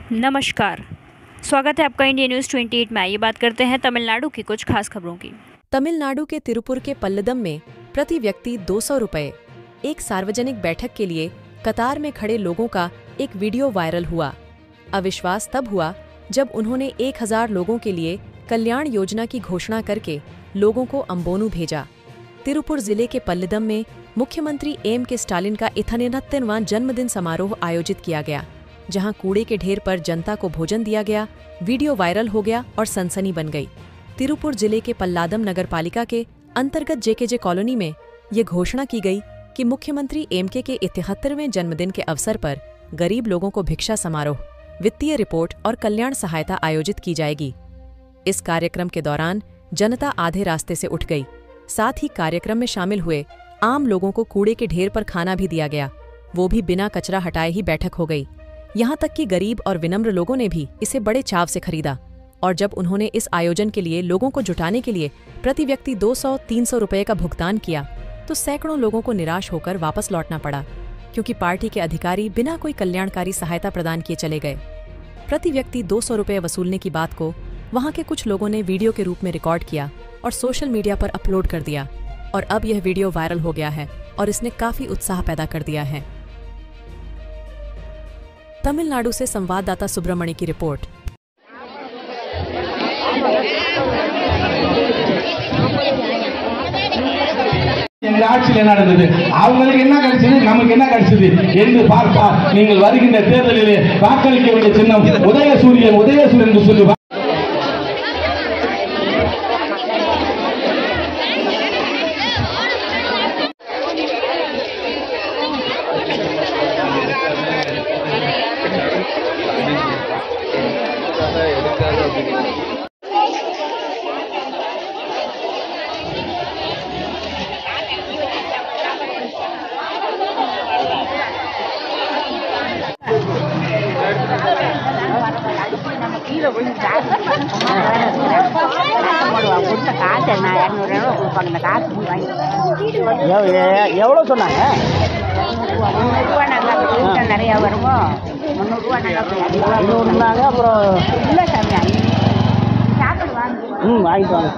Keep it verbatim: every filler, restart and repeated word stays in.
नमस्कार, स्वागत है आपका इंडिया न्यूज़ अट्ठाईस में। आइए बात करते हैं तमिलनाडु की कुछ खास खबरों की। तमिलनाडु के तिरुपुर के पल्लदम में प्रति व्यक्ति दो सौ रुपए। एक सार्वजनिक बैठक के लिए कतार में खड़े लोगों का एक वीडियो वायरल हुआ। अविश्वास तब हुआ जब उन्होंने एक हज़ार लोगों के लिए कल्याण योजना की घोषणा करके लोगों को अम्बोनू भेजा। तिरुपुर जिले के पल्लदम में मुख्यमंत्री एम के स्टालिन का इकहत्तरवां जन्मदिन समारोह आयोजित किया गया, जहां कूड़े के ढेर पर जनता को भोजन दिया गया। वीडियो वायरल हो गया और सनसनी बन गई। तिरुपुर जिले के पल्लादम नगर पालिका के अंतर्गत जेकेजे कॉलोनी में ये घोषणा की गई कि मुख्यमंत्री एमके के इकहत्तरवें जन्मदिन के अवसर पर गरीब लोगों को भिक्षा समारोह, वित्तीय रिपोर्ट और कल्याण सहायता आयोजित की जाएगी। इस कार्यक्रम के दौरान जनता आधे रास्ते से उठ गई। साथ ही कार्यक्रम में शामिल हुए आम लोगों को कूड़े के ढेर पर खाना भी दिया गया, वो भी बिना कचरा हटाए ही बैठक हो गई। यहाँ तक कि गरीब और विनम्र लोगों ने भी इसे बड़े चाव से खरीदा। और जब उन्होंने इस आयोजन के लिए लोगों को जुटाने के लिए प्रति व्यक्ति दो सौ तीन सौ रुपये का भुगतान किया, तो सैकड़ों लोगों को निराश होकर वापस लौटना पड़ा, क्योंकि पार्टी के अधिकारी बिना कोई कल्याणकारी सहायता प्रदान किए चले गए। प्रति व्यक्ति दो सौ रुपये वसूलने की बात को वहाँ के कुछ लोगों ने वीडियो के रूप में रिकॉर्ड किया और सोशल मीडिया पर अपलोड कर दिया, और अब यह वीडियो वायरल हो गया है और इसने काफी उत्साह पैदा कर दिया है। तमिलनाडु से संवाददाता सुब्रमणि की रिपोर्ट। எங்க ஆட்சியில் என்ன நடந்தது, அவங்களுக்கு என்ன கிடைச்சது, நமக்கு என்ன கிடைச்சது என்று பார்த்தால் நீங்கள் வருகின்ற தேர்தலிலே வாக்களிக்க வேண்டிய சின்னம் உதயசூரியன் உதயசூரியன் என்று சொல்லி கீழே விழுந்து கொடுத்த காசு என்ன இரநூறு ரூபா கொடுப்பாங்க. இந்த காசு எவ்வளோ சொன்னாங்க? முந்நூறுரூவா நாங்கள் கூட்டம் நிறையா வருமோ, முந்நூறுரூவா நாங்கள் ஐநூறுனாங்க. அப்புறம் இல்லை சாமி, சாப்பாடு வாங்கி ம் வாங்கிட்டு வாங்க.